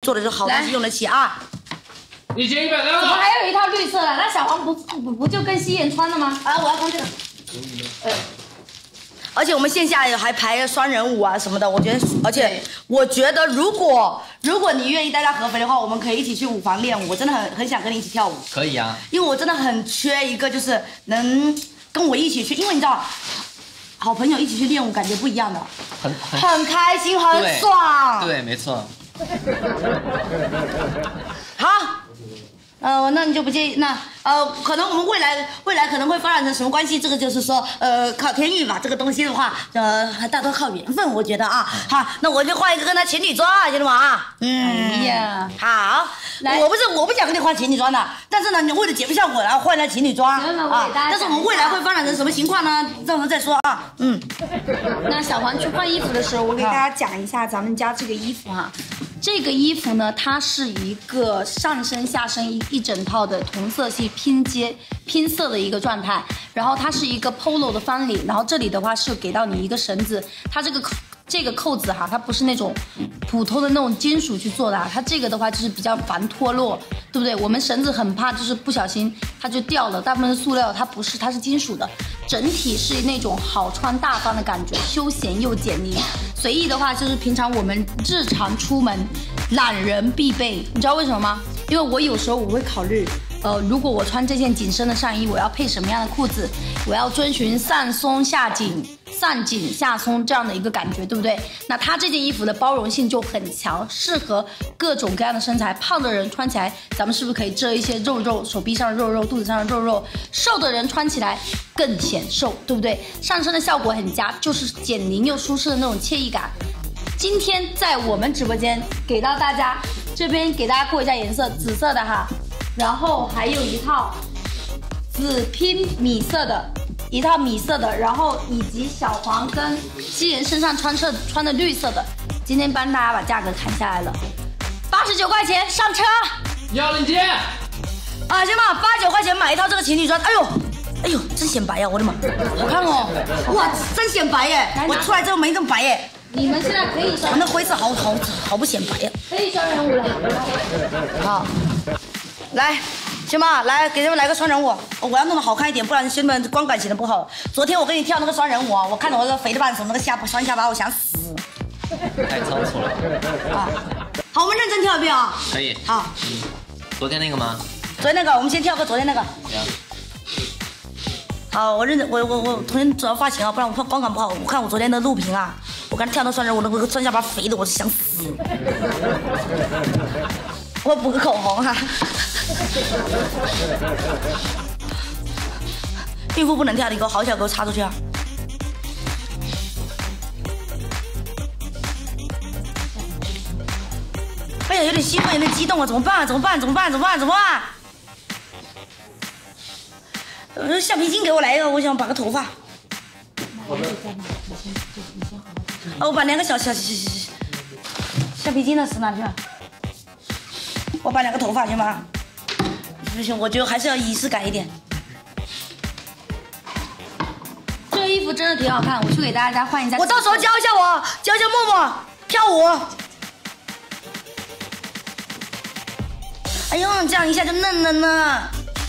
做的就好东西用得起啊。 你减100单了。 怎么还有一套绿色的？那小黄不就跟夕颜穿的吗？ 啊，我要穿这个。而且我们线下也还排双人舞啊什么的，我觉得，而且我觉得如果你愿意待在合肥的话，我们可以一起去舞房练舞，我真的很想跟你一起跳舞。 可以啊， 因为我真的很缺一个就是能跟我一起去，因为你知道，好朋友一起去练舞感觉不一样的，很开心，很爽。 对，没错。 好。那你就不介意？那可能我们未来可能会发展成什么关系？这个就是说，靠天意吧。这个东西的话，大多靠缘分，我觉得啊。好，那我就换一个跟他情侣装，兄弟们啊。 哎呀， 好，我不想跟你换情侣装的，但是呢，你为了节目效果，然后换了情侣装啊。但是我们未来会发展成什么情况呢？到时候再说啊。 那小黄去换衣服的时候，我给大家讲一下咱们家这个衣服哈。这个衣服呢，它是一个上身下身一整套的同色系拼色的一个状态，然后它是一个 polo 的翻领，然后这里的话是给到你一个绳子，它这个扣子哈，它不是那种普通的那种金属去做的，它这个的话就是比较防脱落，对不对？我们绳子很怕就是不小心它就掉了，大部分是塑料，它不是，它是金属的，整体是那种好穿大方的感觉，休闲又减龄。随意的话就是平常我们日常出门懒人必备，你知道为什么吗？因为我有时候我会考虑，如果我穿这件紧身的上衣，我要配什么样的裤子？我要遵循上松下紧、上紧下松这样的一个感觉，对不对？那它这件衣服的包容性就很强，适合各种各样的身材。胖的人穿起来，咱们是不是可以遮一些肉肉，手臂上的肉肉，肚子上的肉肉？瘦的人穿起来更显瘦，对不对？上身的效果很佳，就是减龄又舒适的那种惬意感。今天在我们直播间给到大家，这边给大家过一下颜色，紫色的哈，然后还有一套紫拼米色的，然后以及小黄跟夕颜身上穿的绿色的，今天帮大家把价格砍下来了，89块钱上车， 要领结。 啊，行吧，89块钱买一套这个情侣装，哎呦，真显白呀，我的妈，好看哦，哇，真显白耶，我出来之后没这么白耶。 你们现在可以那灰色好不显白呀。 可以双人舞了。 好，来，行吧，来给他们来个双人舞，我要弄得好看一点，不然兄弟们观感显得不好。昨天我跟你跳那个双人舞啊，我看到我那个肥的半死，那个双下巴，我想死。 太仓促了。 啊，好，我们认真跳一遍啊。 可以。 好。 昨天那个吗？ 昨天那个，我们先跳个昨天那个。好，我昨天主要发型啊，不然我怕观感不好。我看我昨天的录屏啊，我刚才跳那双人，我那个双下巴肥的，我是想死。我补个口红哈。孕妇不能跳，你给我好小给我插出去啊！哎呀，有点兴奋，有点激动啊！怎么办？橡皮筋给我来一个，我想绑个头发。我把两个小橡皮筋呢是哪去了？我绑两个头发行吗？不行，我觉得还是要仪式感一点。 这个衣服真的挺好看，我去给大家换一下。 我到时候教一下默默跳舞。哎呦，这样一下就嫩了呢。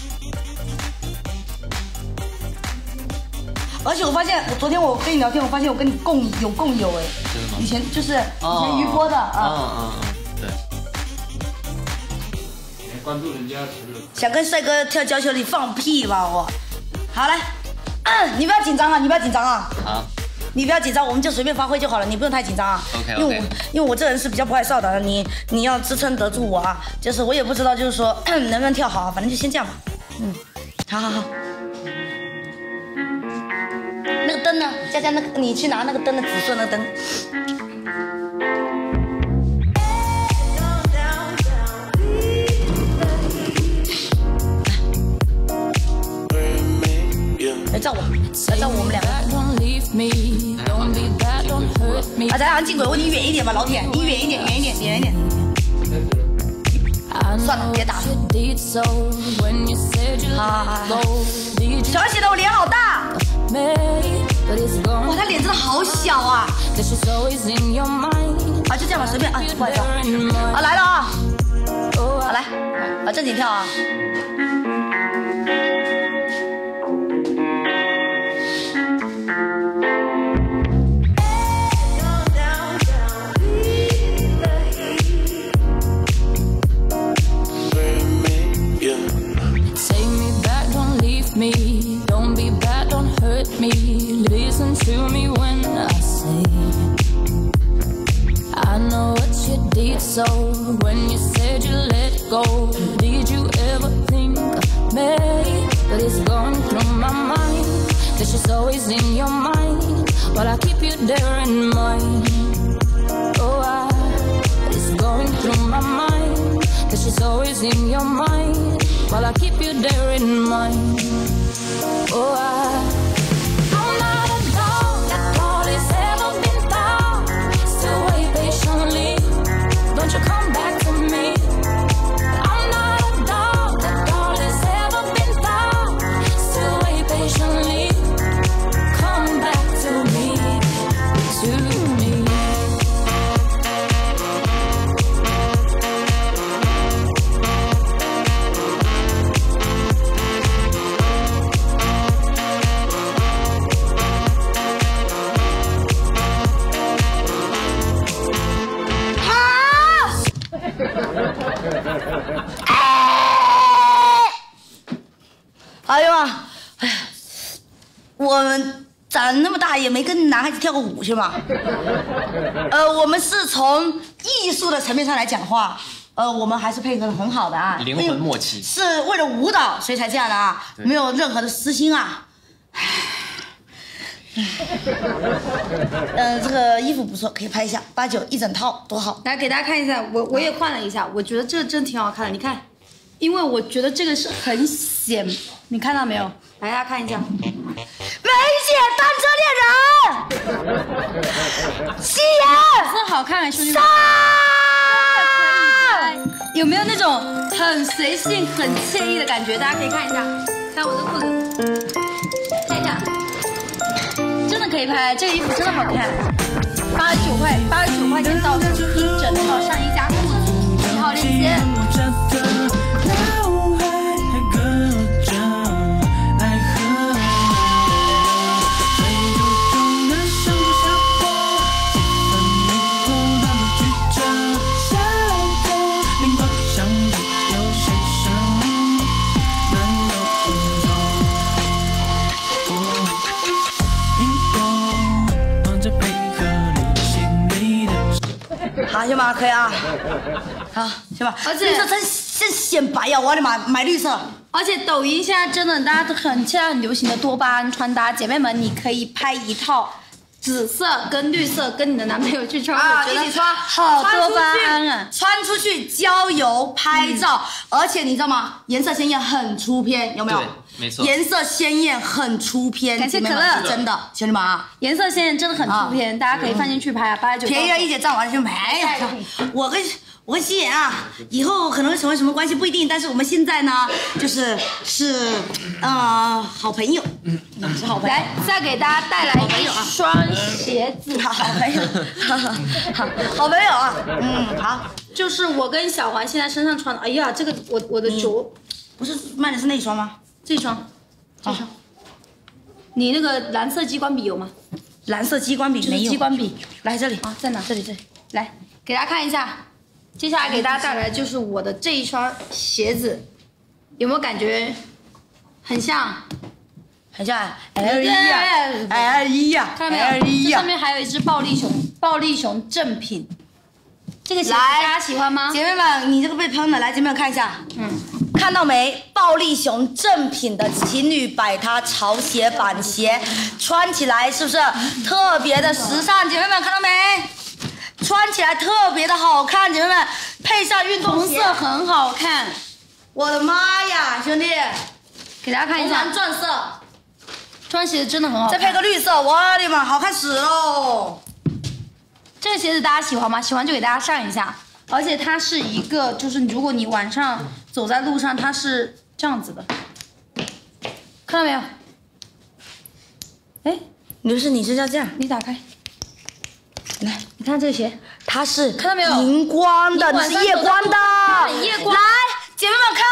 而且我发现，昨天我跟你聊天，我发现我跟你共有哎。以前余波的啊。 对。 关注人家。 想跟帅哥跳交球，你放屁吧我。好来，你不要紧张啊， 好。 你不要紧张，我们就随便发挥就好了，你不用太紧张啊。 OK。 因为我这人是比较不害臊的，你要支撑得住我啊。就是我也不知道，就是说能不能跳好，反正就先这样吧。好。那个灯呢？佳佳，那个你去拿那个灯的紫色那个灯。来照我们两个。啊，咱俩近轨，我离你远一点吧，老铁，你远一点。算了，别打了。好。小喜的，我脸好大。哇，他脸真的好小啊！啊，就这样吧，随便啊，不好意思啊，来了啊！ 好，正经跳啊。 Me, don't be bad, don't hurt me. Listen to me when I say I know what you did. So when you said you let go, did you ever think of me? But it's going through my mind that she's always in your mind, but I keep you there in mind. Oh, it's going through my mind that she's always in your mind, while I keep you there in mind. Oh, I'm not a dog that all has ever been found. Still wait patiently, don't you come back to me. I'm not a dog that all has ever been found. Still wait patiently, come back to me, to me. 哎呦啊，哎呀，我们长那么大也没跟男孩子跳过舞是吗？我们是从艺术的层面上来讲话，我们还是配合的很好的啊， 灵魂默契， 是为了舞蹈所以才这样的啊，没有任何的私心啊。这个衣服不错，可以拍一下，89一整套多好。 来给大家看一下，我也换了一下，我觉得这真挺好看的，你看，因为我觉得这个是很显，你看到没有？来大家看一下， 梅姐单车恋人，夕颜， 真好看，兄弟们。有没有那种很随性、很惬意的感觉？大家可以看一下，看我的裤子，看一下。真的可以拍，这个衣服真的好看，89块钱到手，一整套上衣加裤子，1号链接。 好，行吧，可以啊。好，行吧。 而且绿色真显白呀！我的妈，买绿色。 而且抖音现在真的大家都现在很流行的多巴胺穿搭，姐妹们，你可以拍一套紫色跟绿色，跟你的男朋友去穿， 啊， 我觉得一起穿， 好多巴胺啊！ 穿出去郊游拍照，而且你知道吗？颜色鲜艳，很出片，有没有？ 对，没错。 颜色鲜艳，很出片。 感谢可乐， 真的，兄弟们啊， 颜色鲜艳真的很出片，大家可以放进去拍啊，89。 便宜啊，一姐站完了就买呀。我跟夕颜啊，以后可能会成为什么关系不一定，但是我们现在呢，是好朋友，是好朋友。 来，再给大家带来一双鞋子， 好朋友，好朋友啊，好， 就是我跟小环现在身上穿的。哎呀，这个我的脚不是卖的是那一双吗？ 这双，你那个蓝色激光笔有吗？ 蓝色激光笔没有， 激光笔来这里啊，在哪？ 这里， 来给大家看一下。接下来给大家带来就是我的这一双鞋子，有没有感觉很像？ 很像 L1 啊 ，L1 啊， 看到没有？这上面还有一只暴力熊正品。这个鞋子大家喜欢吗？ 姐妹们，你这个被喷了，来，姐妹们看一下，看到没？暴力熊正品的情侣百搭潮鞋板鞋，穿起来是不是特别的时尚？姐妹们看到没？穿起来特别的好看，姐妹们，配上运动鞋， 红色很好看。 我的妈呀，兄弟， 给大家看一下， 钻色， 穿鞋子真的很好看。 再配个绿色，我的妈，好看死喽！ 这个鞋子大家喜欢吗？喜欢就给大家上一下。而且它是一个，就是如果你晚上走在路上，它是这样子的，看到没有？哎， 你是要这样， 你打开。 来， 你看这个鞋， 它是看到没有？ 荧光的，你是夜光的， 夜光。 来，姐妹们看，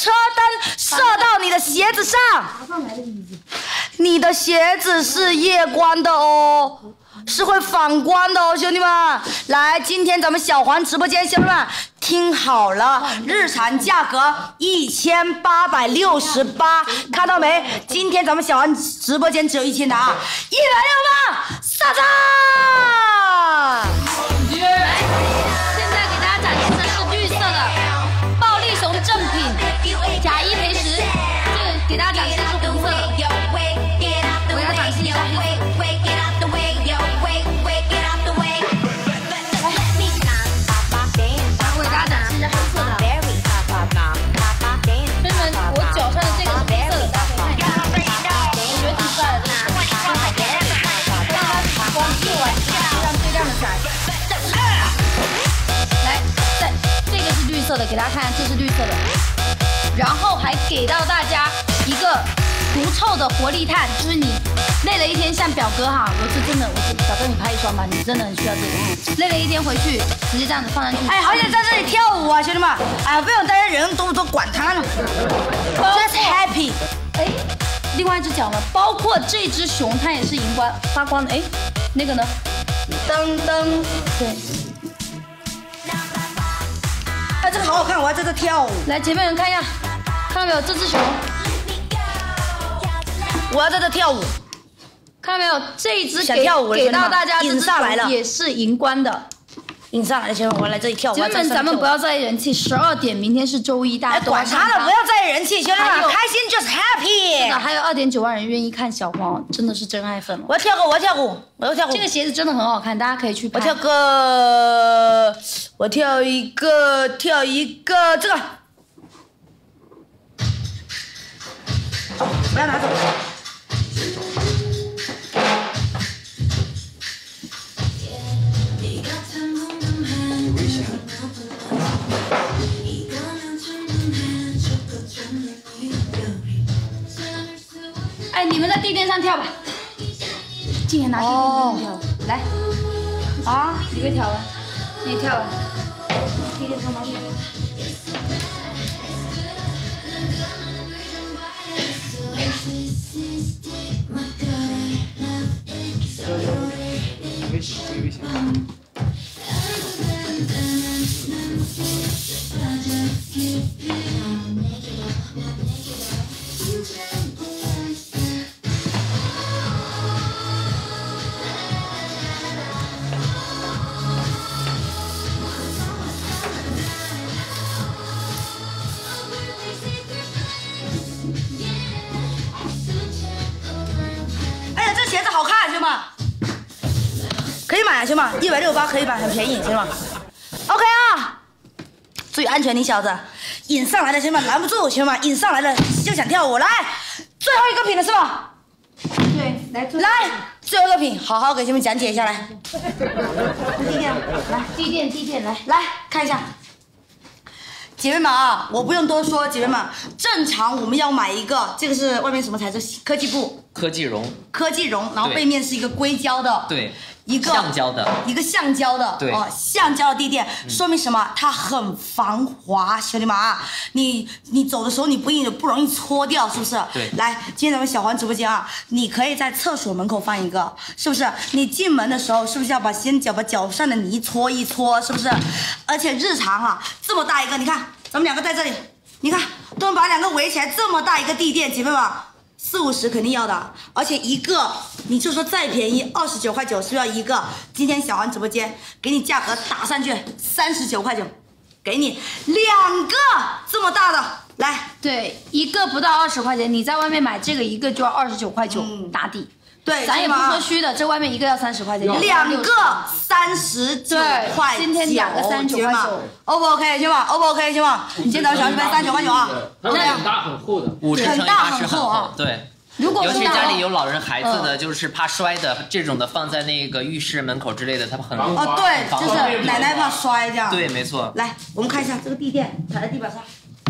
车灯射到你的鞋子上。你的鞋子是夜光的哦，是会反光的哦，兄弟们。来，今天咱们小黄直播间，兄弟们听好了，日常价格1868，看到没？今天咱们小黄直播间只有1000的啊，160万，上涨！ 现在给大家展示的是绿色的暴力熊正品，假一赔10。这个给大家展示的是红色的，我给大家展示一下黑色。的给大家看，这是绿色的，然后还给到大家一个除臭的活力炭，就是你累了一天，像表哥哈，我是真的，表哥你拍一双吧，你真的很需要这个，累了一天回去直接这样子放上去。 哎，好想在这里跳舞啊，兄弟们！哎，不用大家人多不多管他呢 ，just happy。 哎，另外一只脚呢，包括这只熊，它也是荧光发光的。哎，那个呢？ 噔噔，对。哎，这个好好看，我要在这跳舞。 来，前面人看一下，看到没有？这只熊， 我要在这跳舞。 看到没有？这一只给到大家， 引上来了， 也是荧光的。 引上来了，兄弟们，我来这里跳舞。 兄弟们，咱们不要在意人气，12点，明天是周一，大家都管他了，不要在意人气，兄弟们，开心就是 happy。 是的，还有2.9万人愿意看小黄，真的是真爱粉了。 我要跳舞，我要跳舞，我要跳舞。 这个鞋子真的很好看，大家可以去拍。 我跳一个这个。不要拿走。 哎，你们在地垫上跳吧。今年拿地垫上跳，来。啊，你别跳了，你跳了。地垫上拿去。 危险。 哎呀，这鞋子好看，兄弟们，可以买啊，兄弟们，168可以买，很便宜，兄弟们。OK 啊，注意安全，你小子。引上来的兄弟们拦不住，兄弟们，引上来了就想跳舞，来，最后一个品了是吧？ 对，来， 最后一个品，好好给兄弟们讲解一下来。 地垫，来，地垫， 来看一下。姐妹们啊，我不用多说，姐妹们，正常我们要买一个，这个是外面什么材质？科技布。 科技绒， 然后背面是一个硅胶的， 对， 一个橡胶的， 对，橡胶的地垫，说明什么？它很防滑，兄弟们啊，你走的时候你不容易搓掉，是不是？ 对， 来，今天咱们小黄直播间啊，你可以在厕所门口放一个，是不是？你进门的时候是不是要把脚上的泥搓一搓，是不是？而且日常啊，这么大一个，你看咱们两个在这里，你看都能把两个围起来，这么大一个地垫，姐妹们。40-50肯定要的，而且一个你就说再便宜29.9块，是不是要一个？今天小黄直播间给你价格打上去39.9块，给你2个这么大的，来， 对，一个不到20块钱，你在外面买这个一个就要29.9块打底。 对， 咱也不说虚的，这外面一个要30块钱 ，2个39块9， 今天2个39块9 ，O 不 OK， 兄弟们 ，O 不 OK， 兄弟们，今天咱们小黄直播间39块9啊， 很大很厚的 ，50乘以80很厚，对。 如果尤其家里有老人孩子的，就是怕摔的这种的，放在那个浴室门口之类的，它很哦，对，就是奶奶怕摔这样。 对，没错。 来，我们看一下这个地垫，踩在地板上，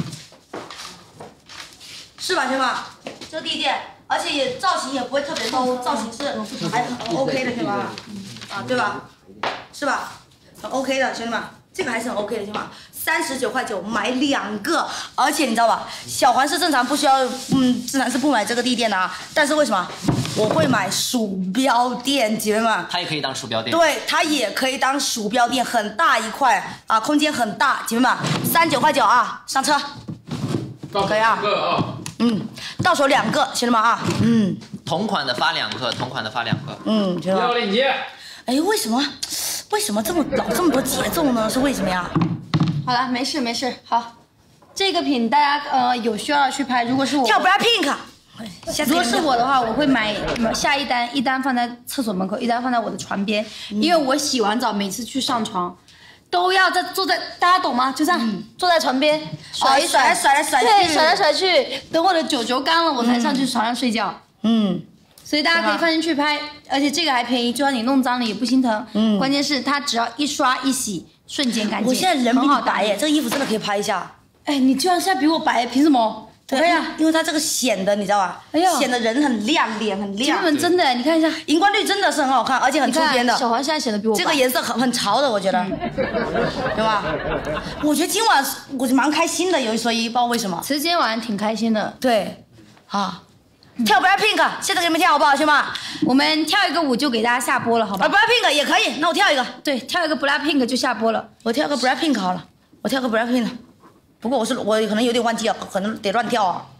是吧，兄弟们？这个地垫，而且也造型也不会特别 low， 造型是还很 OK 的，对吧？啊，对吧？是吧？很 OK 的，兄弟们， 这个还是很 OK 的，行吗？39.9块买2个，而且你知道吧？小环是正常不需要，自然是不买这个地垫的啊。但是为什么我会买鼠标垫，姐妹们？ 它也可以当鼠标垫。 对，它也可以当鼠标垫，很大一块啊，空间很大，姐妹们，39.9块啊，上车。可以啊。 2个啊。 到手2个，兄弟们啊， 同款的发2个，同款的发2个。 兄弟们。 要链接。 哎，为什么老这么多节奏呢？是为什么呀？ 好了，没事。好，这个品大家有需要去拍。如果是我跳 BLACKPINK， 如果是我的话，我会买下一单放在厕所门口，一单放在我的床边，因为我洗完澡每次去上床。都要坐在，大家懂吗？就这样、坐在床边甩一甩， 甩来甩去， 对，甩来甩去。等我的酒干了，我才上去床上睡觉。所以大家可以放进去拍，而且这个还便宜，就算你弄脏了也不心疼。关键是它只要一刷一洗，瞬间干净。 我现在人比你白耶，这个衣服真的可以拍一下。 哎，你居然现在比我白，凭什么？ 对呀，因为它这个显得你知道吧？哎呀，显得人很亮，脸很亮。 姐妹们真的，你看一下， 荧光绿真的是很好看，而且很出边的。 小黄现在显得比我白。 这个颜色很潮的，我觉得，对吧？我觉得今晚我就蛮开心的，有一说一，不知道为什么。 其实今天晚上挺开心的。 对，啊，跳 BLACKPINK， 现在给你们跳好不好，兄弟们？ 我们跳一个舞就给大家下播了，好吧 ？BLACKPINK 也可以，那我跳一个。 对，跳一个 BLACKPINK 就下播了。 我跳个 BLACKPINK 好了，我跳个 BLACKPINK。不过我可能有点忘记了，可能得乱跳啊。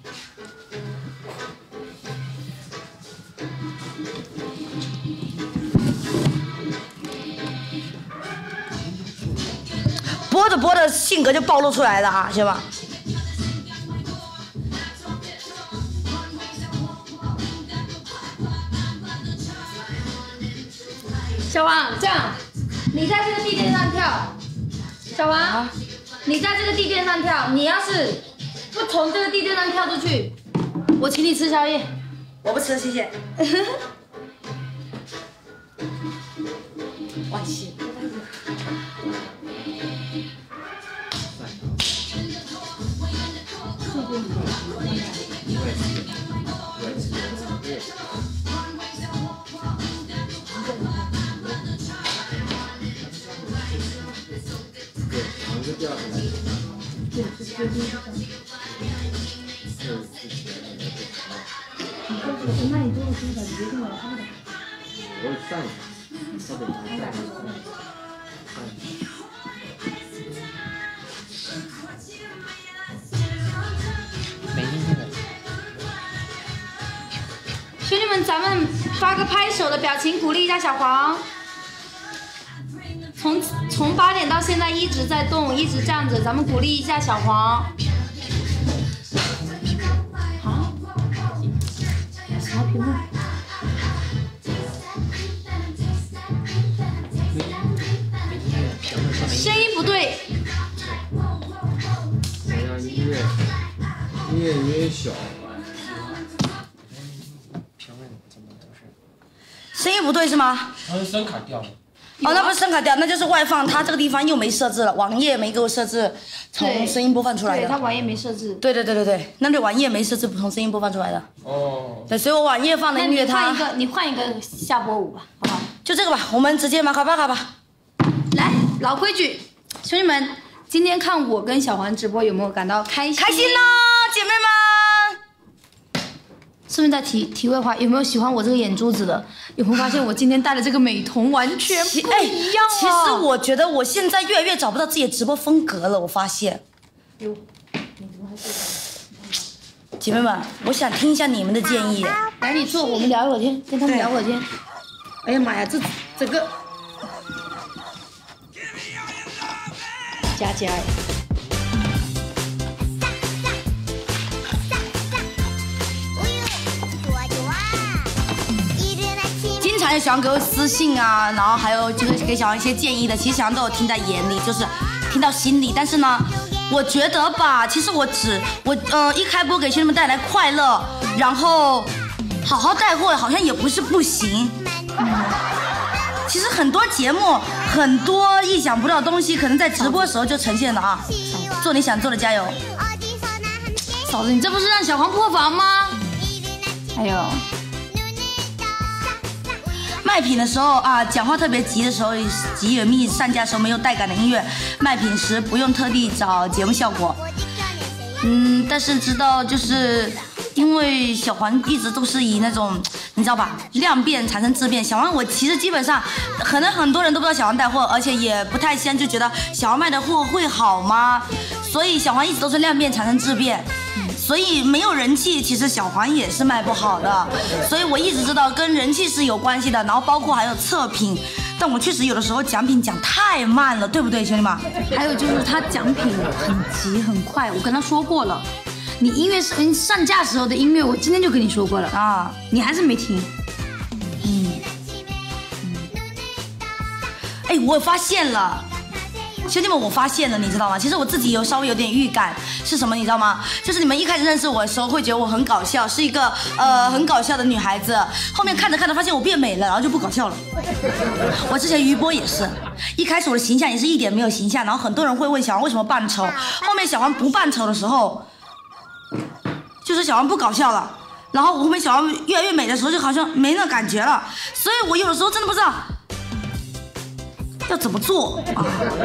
播的性格就暴露出来了啊，行吧？ 小王，这样，你在这个地垫上跳。小王，你在这个地垫上跳，你要是不从这个地垫上跳出去，我请你吃宵夜。 我不吃，谢谢。忘记。 那你做的是很决定了他的。 我上。 兄弟们，咱们发个拍手的表情，鼓励一下小黄。从8点到现在一直在动，一直站着，咱们鼓励一下小黄。啊？什么屏幕？声音不对。 好像音乐有点小。 声音不对是吗？ 好像声卡掉了。 哦，那不是声卡掉，那就是外放，它这个地方又没设置了，网页没给我设置从声音播放出来的。 对，它网页没设置。 对，那对网页没设置从声音播放出来的。 哦。 对，所以我网页放的音乐它。 你换一个下播舞吧，好不好？ 就这个吧，我们直接马卡巴卡吧。 来，老规矩，兄弟们，今天看我跟小黄直播有没有感到开心？ 开心啦，姐妹们！ 顺便再题外话，有没有喜欢我这个眼珠子的？有没有发现我今天戴的这个美瞳完全不一样啊？ 其实我觉得我现在越来越找不到自己的直播风格了，我发现。姐妹们，我想听一下你们的建议。 来，你坐，我们聊一会儿天，跟他们聊会儿天。哎呀妈呀，这整个加呀！ 经常有小杨给我私信啊，然后还有就是给小杨一些建议的，其实小杨都有听在眼里，就是听到心里。但是呢，我觉得吧，其实我一开播给兄弟们带来快乐，然后好好带货，好像也不是不行。其实很多节目，很多意想不到的东西，可能在直播时候就呈现了啊。做你想做的，加油！ 嫂子，你这不是让小黄破防吗？哎呦。 卖品的时候啊，讲话特别急的时候，急有密上架的时候没有带感的音乐卖品时不用特地找节目效果。但是知道就是因为小黄一直都是以那种你知道吧，量变产生质变。小黄我其实基本上可能很多人都不知道小黄带货，而且也不太先就觉得小黄卖的货会好吗？所以小黄一直都是量变产生质变。所以没有人气，其实小黄也是卖不好的。所以我一直知道跟人气是有关系的，然后包括还有测评。但我确实有的时候奖品讲太慢了，对不对，兄弟们？ 还有就是他奖品很急很快，我跟他说过了。你音乐上架时候的音乐，我今天就跟你说过了啊，你还是没听。 哎，我发现了。兄弟们，我发现了，你知道吗？其实我自己稍微有点预感，是什么？你知道吗？就是你们一开始认识我的时候，会觉得我很搞笑，是一个很搞笑的女孩子。后面看着看着，发现我变美了，然后就不搞笑了。我之前余波也是，一开始我的形象也是一点没有形象，然后很多人会问小黄为什么扮丑，后面小黄不扮丑的时候，就是小黄不搞笑了。然后我后面小黄越来越美的时候，就好像没那感觉了。所以我有的时候真的不知道要怎么做啊？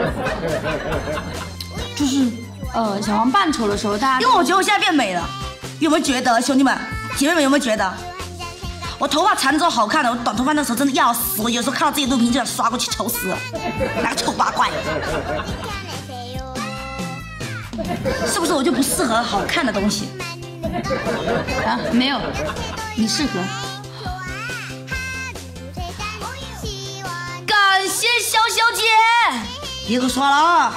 就是小黄扮丑的时候，大家因为我觉得我现在变美了，有没有觉得，兄弟们姐妹们有没有觉得？我头发长之后好看了，我短头发那时候真的要死，我有时候看到自己录屏就想刷过去抽死了，那个臭八怪，是不是我就不适合好看的东西？ 啊，没有，你适合。 感谢小小姐，别给我刷了啊！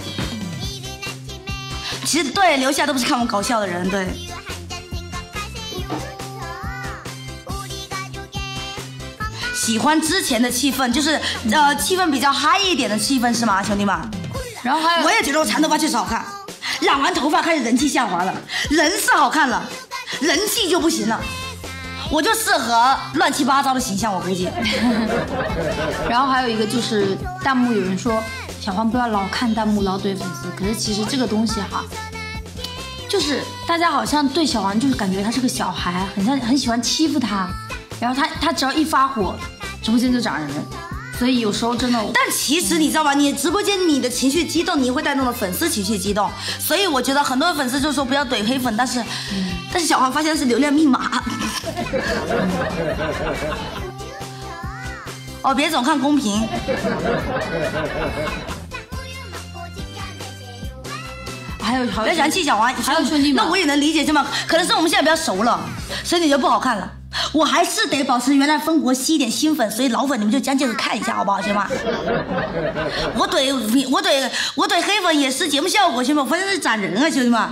其实对，留下都不是看我搞笑的人，对。喜欢之前的气氛，就是气氛比较嗨一点的气氛是吗，兄弟们？ 然后还有， 我也觉得我长头发确实好看，染完头发开始人气下滑了，人是好看了，人气就不行了。我就适合乱七八糟的形象，我估计。 然后还有一个就是弹幕有人说小黄不要老看弹幕老怼粉丝，可是其实这个东西哈，就是大家好像对小黄就是感觉他是个小孩，很喜欢欺负他，然后他只要一发火，直播间就涨人。所以有时候真的， 但其实你知道吧，你直播间你的情绪激动，你会带动了粉丝情绪激动，所以我觉得很多粉丝就说不要怼黑粉，但是小黄发现是流量密码。哦，别总看公屏。 还有不要想气小黄， 还有兄弟们， 那我也能理解，这么可能是我们现在比较熟了，所以你就不好看了。我还是得保持原来风格，吸一点新粉，所以老粉你们就将就着看一下，好不好，兄弟们？我怼黑粉也是节目效果，兄弟们，我发现是攒人啊，兄弟们，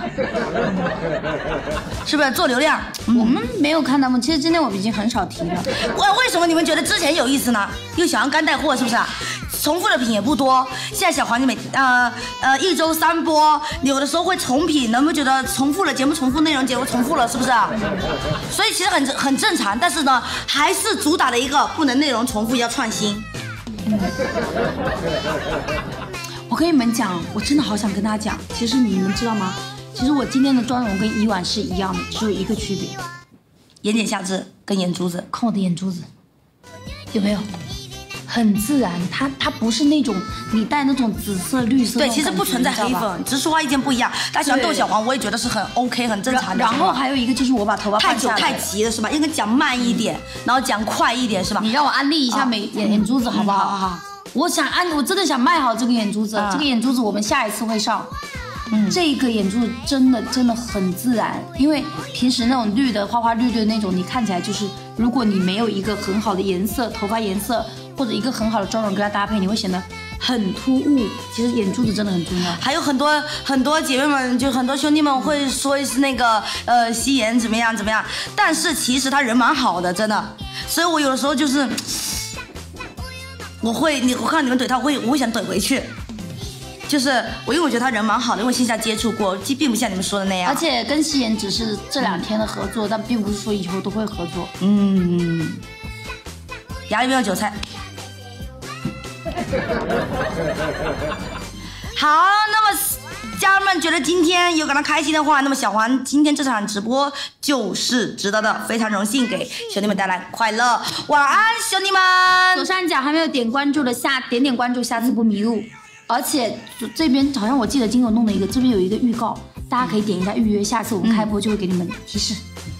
是不是做流量？ 我们没有看弹幕，其实今天我们已经很少提了。 为什么你们觉得之前有意思呢？因为小黄干带货，是不是？重复的品也不多，现在小黄你一周3播，有的时候会重品，能不能觉得重复了节目重复内容，节目重复了，是不是？所以其实很正常，但是呢，还是主打的一个不能内容重复，要创新。 我跟你们讲，我真的好想跟大家讲，其实你们知道吗？其实我今天的妆容跟以往是一样的，只有一个区别， 眼睑下至跟眼珠子， 看我的眼珠子，有没有？很自然，它不是那种你带那种紫色、绿色。 对，其实不存在黑粉，只是说话意见不一样。大家喜欢逗小黄，我也觉得是很 OK、很正常的。 然后还有一个就是我把头发太久太急了是吧？应该讲慢一点，然后讲快一点是吧？ 你让我安利一下眼珠子好不好？好。我真的想卖好这个眼珠子，这个眼珠子我们下一次会上。这个眼珠真的很自然，因为平时那种绿的花花绿绿的那种，你看起来就是如果你没有一个很好的颜色，头发颜色或者一个很好的妆容跟它搭配，你会显得很突兀。其实眼珠子真的很重要。 还有很多姐妹们，就很多兄弟们会说是那个吸颜怎么样，但是其实他人蛮好的，真的。所以我有的时候就是我看到你们怼他，我会想怼回去。就是因为我觉得他人蛮好的，因为线下接触过，并不像你们说的那样。 而且跟希言只是这2天的合作，但并不是说以后都会合作。 牙里没有韭菜。好，那么家人们觉得今天有感到开心的话，那么小黄今天这场直播就是值得的，非常荣幸给兄弟们带来快乐。晚安，兄弟们！ 左上角还没有点关注的点点关注，下次不迷路。 而且这边好像我记得金友弄的一个，这边有一个预告，大家可以点一下预约，下次我们开播就会给你们提示。